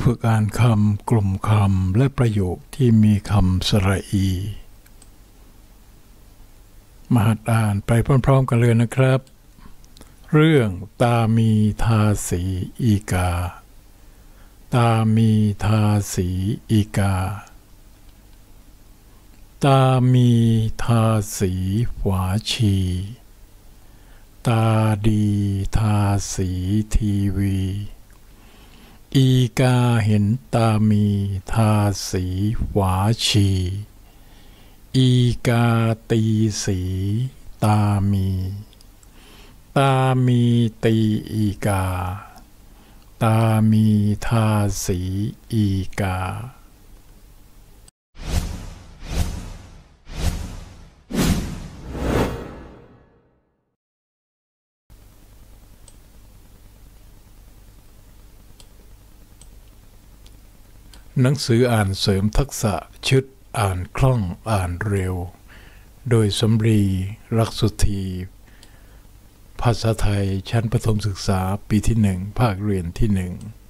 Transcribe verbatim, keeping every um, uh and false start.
ฝึกอ่านคำกลุ่มคำและประโยคที่มีคำสระอีมาหัดอ่านไปพร้อมๆกันเลยนะครับเรื่องตามีทาสีอีกาตามีทาสีอีกาตามีทาสีฝาชีตาดีทาสีทีวีอีกาเห็นตามีทาสีฝาชีอีกาตีสีตามีตามีตีอีกาตามีทาสีอีกาหนังสืออ่านเสริมทักษะชุดอ่านคล่องอ่านเร็วโดยสำรีรักสุธีภาษาไทยชั้นประถมศึกษาปีที่หนึ่งภาคเรียนที่หนึ่ง